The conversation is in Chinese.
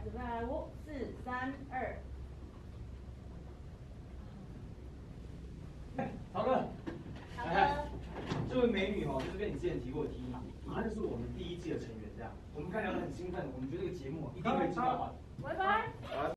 准备来5、4、3、2。 曹哥， 曹哥， 这位美女哦，就是跟你之前提过的 T 嘛，她就是我们第1季的成员，这样，我们看聊得很兴奋，我们觉得这个节目一定会知道吧。 拜拜。